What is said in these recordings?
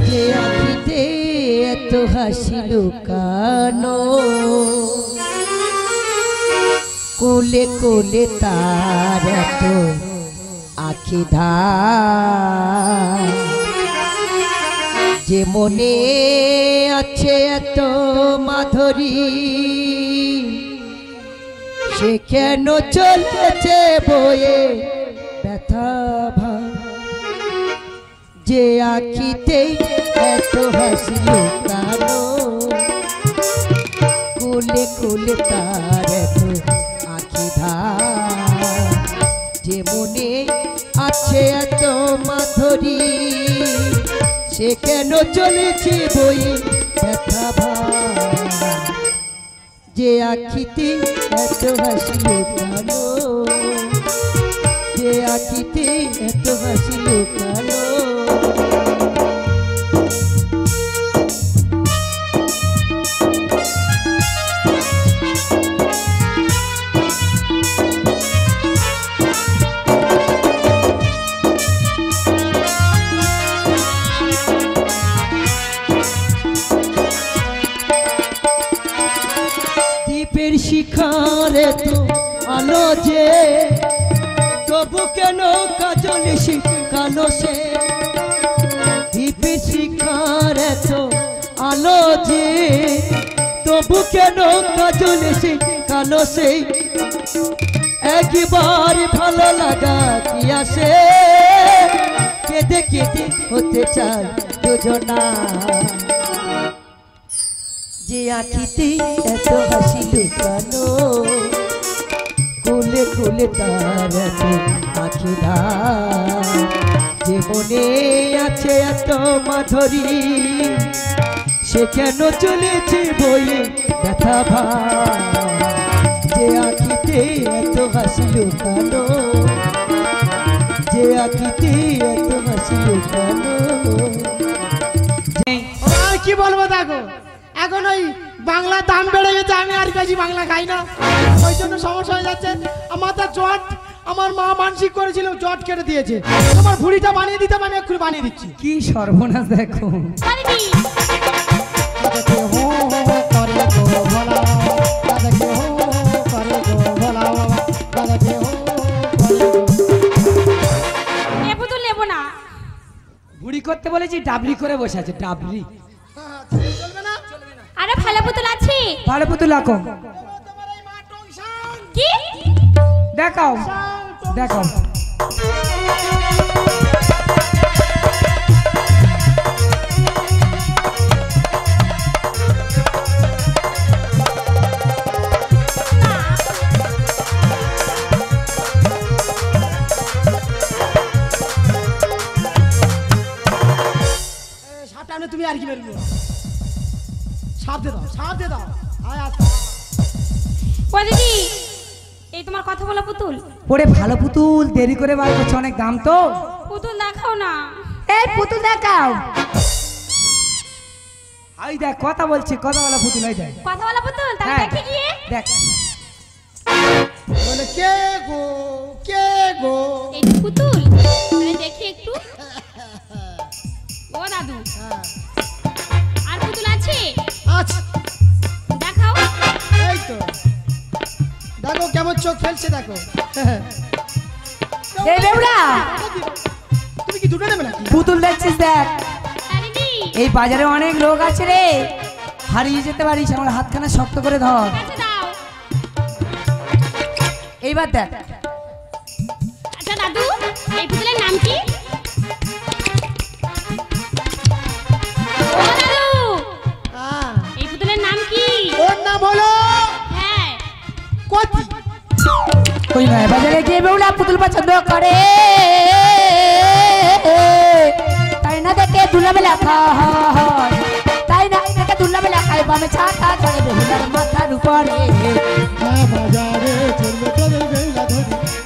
যে আখিতে এত হাসি লুকানো কোলে কোলে তার এত আখি ধার যে মনে আছে এত মাধুরী সে কেন চলেছে বয়ে ব্যথা ভার যে আখিতে এত হাসি লুকানো কোলে কোলে তার এত আখি ধার যে মনে আছে এত মাধুরী সে কেন চলেছে বই ব্যথা ভার যে আখিতে এত হাসি লুকানো যে আখিতে এত হাসি লুকানো শিখারে তো আলো যে তবু কেন কাজল শিখানো সে দীপের শিখারে তো আলো যে তবু কেন কাজল শিখানো সে একবার ভালো লাগা কি আসে কেঁদে কেঁদে হতে চায় যোজনা যে আখিতে এত হাসি লুকানো কোলে কোলে তার এত আখি ধার যে মনে আছে এত মাধুরী সে কেন চলেছে বয়ে ব্যথা ভার যে আখিতে এত হাসি লুকানো যে আখিতে এত হাসি লুকানো কি বলবো দেখো এখন ওই বাংলার দাম বেড়ে গেছে আমি আর বেশি বাংলা খাই না ওই জন্য সমস্যা হয়ে যাচ্ছে আমার তো জট আমার মা মানসিক করেছিল জট কেটে দিয়েছে তোমার ভুঁড়িটা বানিয়ে দিতে আমি একটু বানিয়ে দিচ্ছি কি সর্বনাশ দেখো ভুঁড়ি করতে বলেছি ডাবলি করে বসে আছে ডাবলি আরে ভালো পুতুল আছে ভালো পুতুল আঁকো কি দেখাও দেখাও সামনে তুমি আর কি বেরবো সাপ দে দাও আয় আয় ও দিদি এই তোমার কথা বলা পুতুল ওরে ভালো পুতুল দেরি করে বার করছে অনেক দাম তো পুতুল দেখাও না এই পুতুল দেখাও আই দেখ কথা বলছি কথা বলা পুতুল আই দেখ কথা বলা পুতুল তাহলে দেখি গিয়ে দেখ বলে কে গো এই পুতুল আরে দেখি একটু ও দাদু আর পুতুল আছে আচ্ছা দেখাও এই তো দেখো কেমন চোখ ফেলছে দেখো এই বেবড়া তুমি কি দুটো নেবে নাকি পুতুল দেখছিস দেখ আরে দি এই বাজারে অনেক লোক আছে রে হারিয়ে যেতে পারিস আমার হাতখানা শক্ত করে ধর আচ্ছা দাও এইবার দেখ আচ্ছা দাদু এই পুতুলের নাম কি ও দাদু এই পুতুলের নাম কি ওর নাম হলো হ্যাঁ কতি ওই নয় বাজারে গিয়ে বেউলা পুতুল পছন্দ করে তাই না দেখে দুলাবে লেখা হয় তাই না দেখে দুলাবে লেখায় বামে ছাতা ধরে বেহুলার মাথার উপরে বাজারে চলবে তোদের বেলা ধরি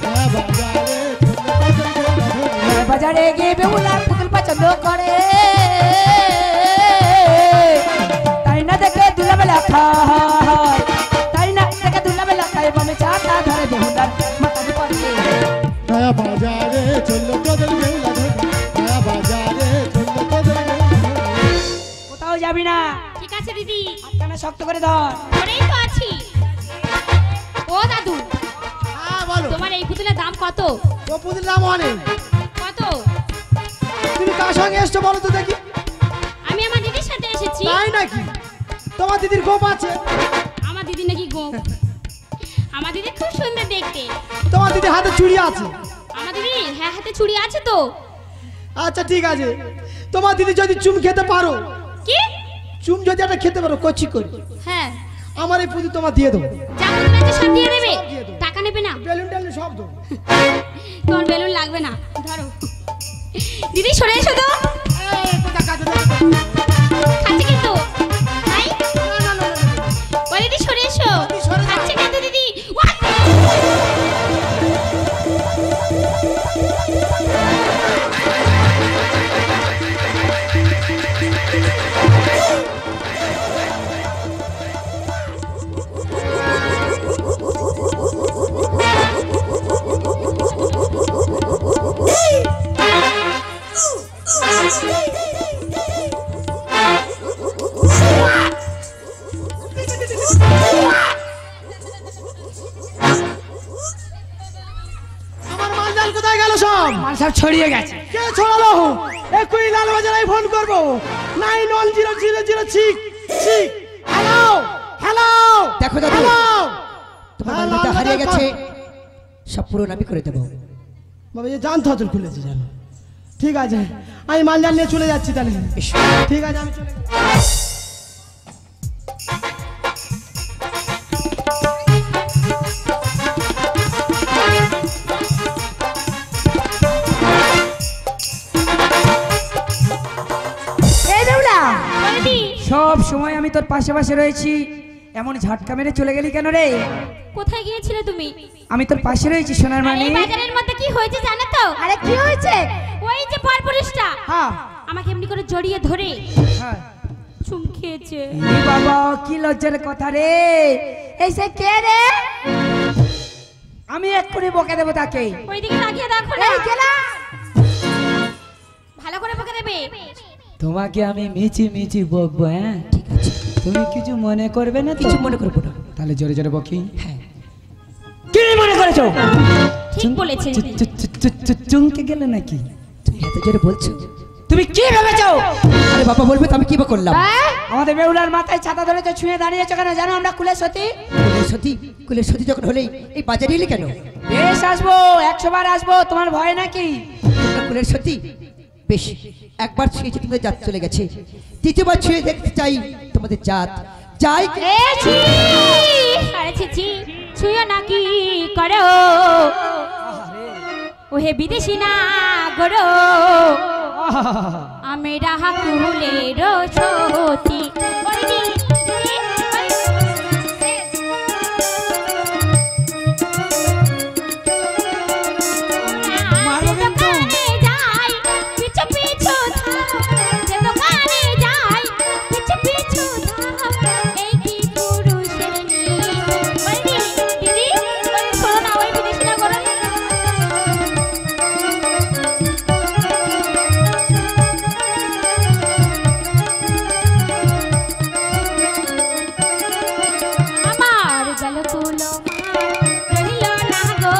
বাজারে গিয়ে বেহুলা পুতুল পছন্দ করে তাই না দেখে দুলাবে লেখা হয় তাই না দেখে দুলাবে লেখায় বামে ছাতা ধরে বেহুলার মাথার উপরে বাজারে চললো তোদের বেলা ধরি বাজারে চললো তোদের দিদি হাতখানা শক্ত করে ধর। ধরেই তো আছি। ও দাদু, হ্যাঁ বলো। তোমার এই পুতুলের দাম কত? ও পুতুলের দাম অনেক। কত? তুমি কার সঙ্গে এসছো বলো তো দেখি? আমি আমার দিদির সাথে এসেছি। তাই নাকি? তোমার দিদির গোপ আছে? আমার দিদি নাকি গোপ? আমার দিদি খুব সুন্দর দেখতে। তোমার দিদির হাতে চুড়ি আছে? আমার দিদি হ্যাঁ হাতে চুড়ি আছে তো। আচ্ছা ঠিক আছে, তোমার দিদি যদি চুম খেতে পারো, কি? চুম যদি একটা খেতে পারো কচি করে, হ্যাঁ, আমার এই পুতুল তোমার দিয়ে দেবো। যা পুতুল আছে সব দিয়ে দেবে? সব দিয়ে দেবো। টাকা নেবে না? বেলুন টেলুন সব দেবো। তোমার বেলুন লাগবে না, ধরো। দিদি সরে এসো তো। এই, কোথায় কাজে দেবো? খাচ্ছে কিন্তু তাই? না, না, না, না, না। ও দিদি সরে এসো। দিদি, সরে যাও। খাচ্ছে কিন্তু দিদি। ওয়াক! আমার মালজাল কোথায় গেল সব? মাল সব ছড়িয়ে গেছে। কে ছড়ালো? এক্ষুনি লালবাজারে ফোন করবো। 910006 হ্যালো হ্যালো। দেখো দাদু, হ্যালো। তোমার হ্যাঁ, মালটা লাল হারিয়ে বাজার গেছে, কর। সব পুরো আমি করে দেবো। বাবা এই জান থজল খুলেছে জানো। ঠিক আছে, আমি মালজাল নিয়ে চলে যাচ্ছি তাহলে। এসো। ঠিক আছে, আমি চলে যাচ্ছি। এই দেউলা, ও দিদি, সব সময় আমি তোর পাশে পাশে রয়েছি, এমন ঝাটকা মেরে চলে গেলি কেন রে? কোথায় গিয়েছিলে তুমি? আমি তোর পাশে রয়েছি সোনার আর মানি। এই বাজারের মধ্যে কি হয়েছে জানো তো? আরে কি হয়েছে? ওই যে পরপুরুষটা হ্যাঁ আমাকে এমনি করে জড়িয়ে ধরে হ্যাঁ। চুম খেয়েছে। এই বাবা, কি লজ্জার কথা রে। এই সে কে রে? আমি এক্ষুনি বকে দেবো তাকে। ওই দিকে তাকিয়ে দেখো না। এই কেলা, ভালো করে বকে দেবে। তোমাকে আমি মিচি মিচি বকবো। হ্যাঁ ঠিক আছে, তুমি কিছু মনে করবে না তো? কিছু মনে করবো না। তাহলে জোরে জোরে বকি। হ্যাঁ, কি মনে করেছো? ঠিক বলেছে। চুমকে গেলে নাকি? তুমি এত জোরে বলছো? তুমি কি ভেবেছো? আরে বাবা বলবে তো আমি কি বা করলাম? আমাদের বেউলার মাথায় ছাতা ধরেছো, ছুঁয়ে দাঁড়িয়েছো কেন জানো? আমরা কুলে সতী। কুলের সতী যখন হলেই এই বাজারে এলে কেন? বেশ আসবো, 100 বার আসবো, তোমার ভয় নাকি? তোমরা কুলের সতী? বেশ, একবার ছুঁয়েছে তোমাদের জাত চলে গেছে, দ্বিতীয়বার ছুঁয়ে দেখতে চাই তোমাদের জাত। যাই এ ছি! আরে ছি ছি, ছুঁয়ো নাকি করো ওহে বিদেশি না গরো, আমি রাহা কুলের সতী। ওই দি, দি, ওই। মারবো যে কিন্তু। দোকানে যাই, পিছু পিছু ধাও। যে দোকানে যাই, পিছু পিছু ধাও। এই কি পুরুষের নীল। ওই দি, দিদি, ওই শোনো না, ওই বিদেশি না গরো। আমার গেল কুলো রহিল না গো,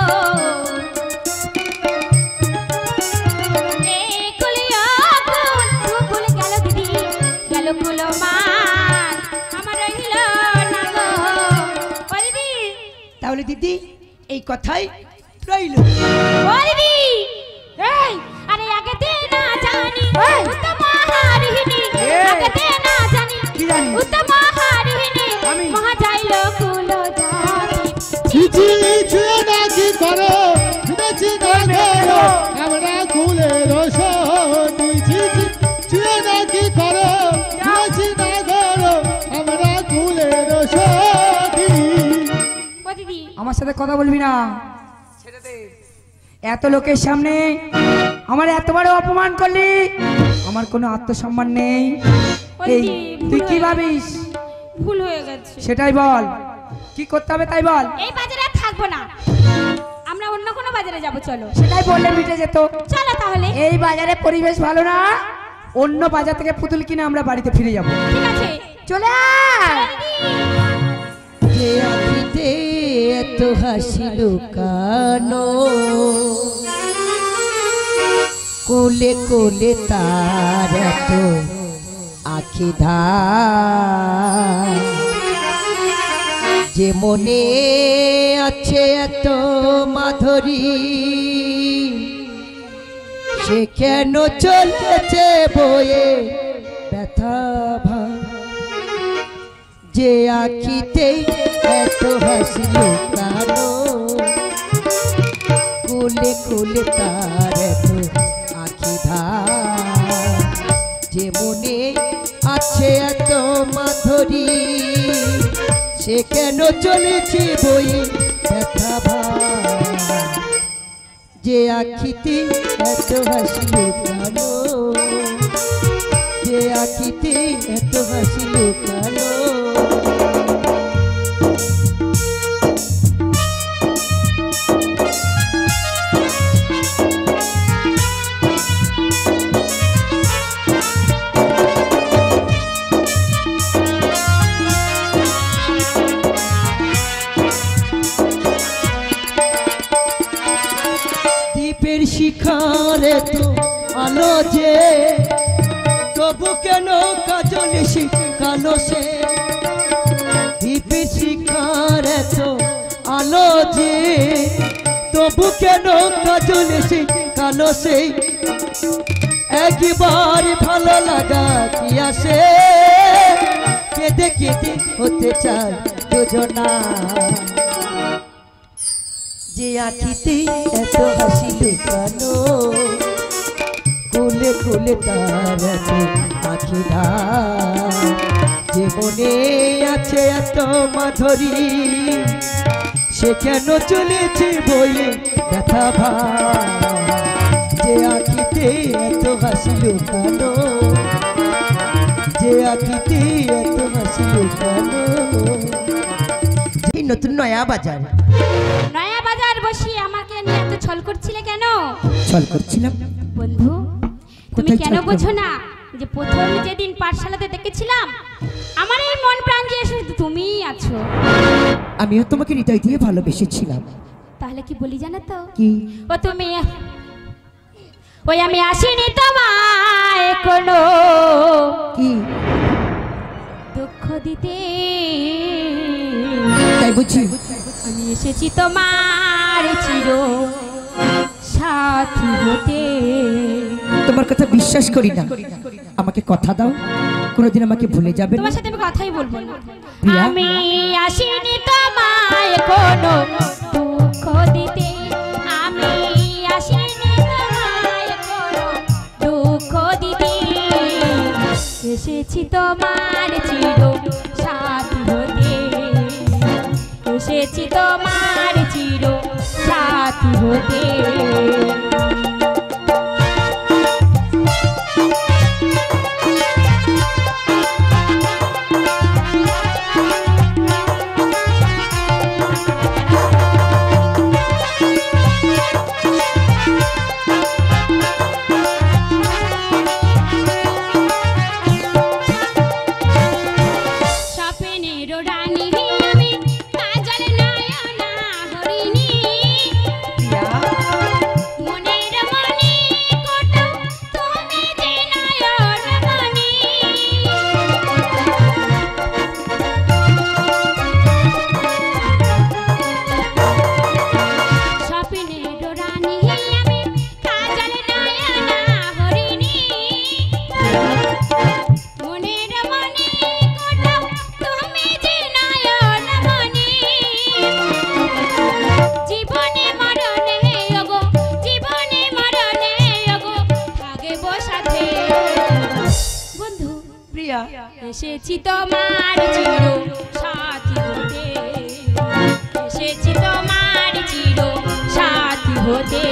এ কুলিয়া কুল গেল দিদি, গেল কুলো মান, আমার রহিল না গো। ও দিদি, তাহলে দিদি এই কথাই রইল। ও দিদি, এই আরে আগে দে না জানি উত্তম হারিনি, এই। আগে দে না জানি কি জানি? উত্তম হারিনি, আমি। মহা যাইল কুলো জাতি। চিঠি ছুঁয়ে নাকি করো, বিদেশি না করো, আমরা কুলের সতী। চিঠি ছুঁয়ে নাকি করো, বিদেশি না করো, আমরা কুলের সতী। ও দিদি, আমার সাথে কথা বলবি না। এত লোকের সামনে আমার এত বড় অপমান করলি, আমার কোনো আত্মসম্মান নেই। এই তুই কি ভাবিস? ভুল হয়ে গেছে। সেটাই বল, কি করতে হবে তাই বল। এই বাজারে আর থাকবো না, আমরা অন্য কোনো বাজারে যাব। চলো সেটাই বললে মিটে যেত। চলো তাহলে। এই বাজারে পরিবেশ ভালো না, অন্য বাজার থেকে পুতুল কিনে আমরা বাড়িতে ফিরে যাব। ঠিক আছে, চলে আয়। যে আখিতে এত হাসি লুকানো, কোলে কোলে তার এত আখি ধার, যে মনে আছে এত মাধুরী, সে কেন চলেছে বয়ে ব্যথা ভার। যে আখিতে এত হাসি লুকানো, কোলে কোলে তার এত আখি ধার, যে মনে আছে এত মাধুরী, সে কেন চলেছে বয়ে ব্যথা ভার। যে আখিতে এত হাসি লুকানো, যে আখিতে এত হাসি লুকানো। দ্বীপের শিখারে তো আলো যে, তবু কেন কাজলে শিখালো সে। দ্বীপের শিখারে তো আলো যে, তবু কেন কাজলে শিখালো সে। একবার ভালো লাগা কি আসে, কেঁদে কেঁদে হতে চায় দুজনা। যে আখিতে এত হাসি লুকানো, কোলে কোলে তার এত আখি ধার, যে মনে আছে এত মাধুরী, সে কেন চলেছে বয়ে ব্যথা ভার। যে আখিতে এত হাসি লুকানো, যে আখিতে এত হাসি লুকানো। নতুন নয়া বাজার, নয়া বাজার বসিয়ে আমাকে নিয়ে এত ছল করছিলে কেন? ছল করছিলাম বন্ধু, তুমি কোথায় কেন ছল বোঝো না যে প্রথম যেদিন পাঠশালাতে দেখেছিলাম, আমার এই মন প্রাণ যে শুধু তুমিই আছো। আমিও তোমাকে হৃদয় দিয়ে ভালোবেসেছিলাম। তাহলে কি বলি জানো তো? কি? ও তুমি, ওই আমি আসিনি তোমায় কোনো কি দুঃখ দিতে, তাই বুঝি? আমি এসেছি তোমার চির সাথী হতে। তোমার কথা বিশ্বাস করি না। আমাকে কথা দাও, কোনোদিন আমাকে ভুলে যাবে না। তোমার সাথে আমি কথাই বলবো না। প্রিয়া? আমি আসিনি তোমায় কোনো দুঃখ দিতে, আমি আসিনি তোমায় কোনো দুঃখ দিতে, এসেছি তোমার চির সাথী হতে, এসেছি তোমার চির সাথী হতে। স্বপ্নের রানী আমি, কাজল নয়না হরিণী, মনের মনি কোটো তুমি যে নয়ন মনি। স্বপ্নের রানী আমি, কাজল নয়না হরিণী, মনের মনি কোটো তুমি যে নয়ন মনি। জীবনে মরণে ওগো, জীবনে মরণে ওগো, থাকবো সাথে। বন্ধু প্রিয়া, এসেছি তোমার চির সাথী হতে, এসেছি তোমার চির সাথী হতে।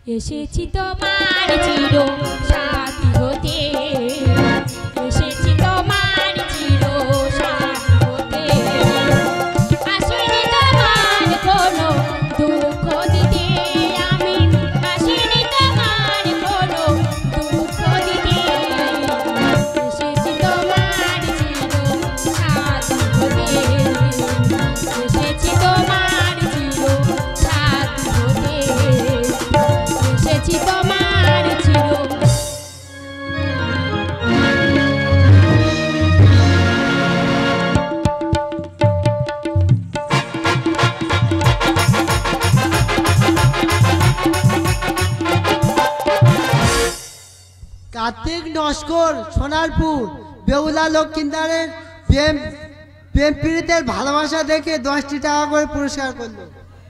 এসেছি তোমার চির সাথী হতে, এসেছি তোমার চির সাথী হতে, আসিনি তোমার কোনো দুঃখ দিতে, আমি আসিনি তোমার কোনো দুঃখ দিতে, এসেছি তোমার চির সাথী হতে, এসেছি তোমার চির সাথী হতে, এসেছি তোমার চির। কার্তিক নস্কর সোনারপুর বেহুলা লক্ষ্মীন্দারের প্রেম প্রেম পীড়িতের ভালোবাসা দেখে 10টি টাকা করে পুরস্কার করলো।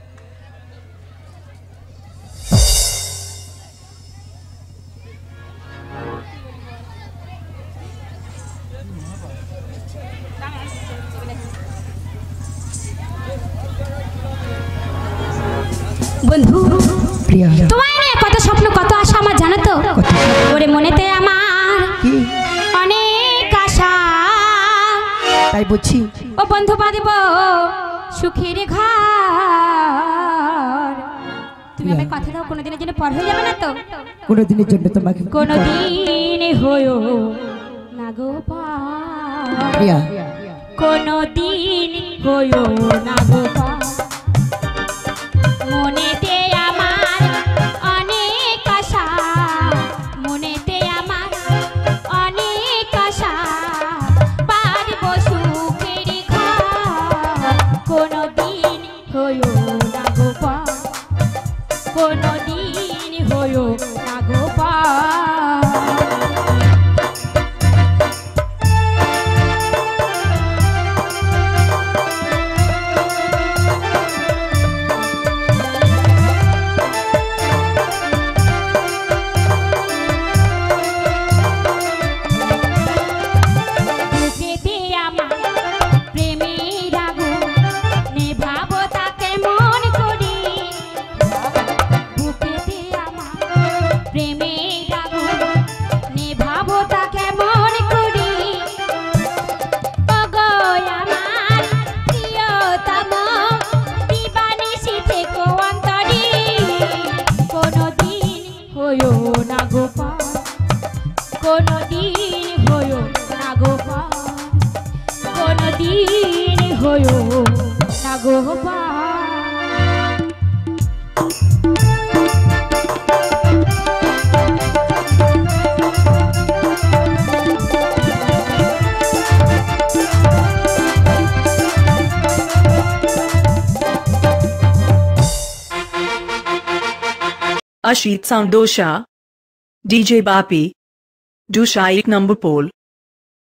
বন্ধু প্রিয়া তোমায় নিয়ে কত স্বপ্ন কত আশা আমার জানো তো, ওরে মনেতে আমার কি অনেক আশা, তাই বলছি ও বন্ধু বাঁধব সুখের ঘর, তুমি আমার কথা দাও কোনোদিনের জন্য পর হয়ে যাবে না তো, কোনোদিনের জন্য তোমাকে কোনোদিন হয়েও না গো পার, প্রিয়া কোনোদিন হয়েও না গো পার, মনেতে আমার অনেক আশা, মনেতে আমার অনেক আশা, পারব সুখের ঘর, কোনোদিন হয়েও না গো পার, কোনোদিন হয়েও না গো পার। বুকেতে আমার প্রেমের আগুন, নেভাবো তাকে মন করি, বুকেতে আমার প্রেমের আগুন, নেভাবো তাকে মন করি, ওগো আমার প্রিয়তম দিবানিশি থেকো অন্তরে, কোনোদিন হয়েও না গো পার, কোনোদিন হয়েও না গো পার, কোনোদিন হয়েও না গো পার। Ashit Sound Dosha DJ Bapi Dusha 1 number pole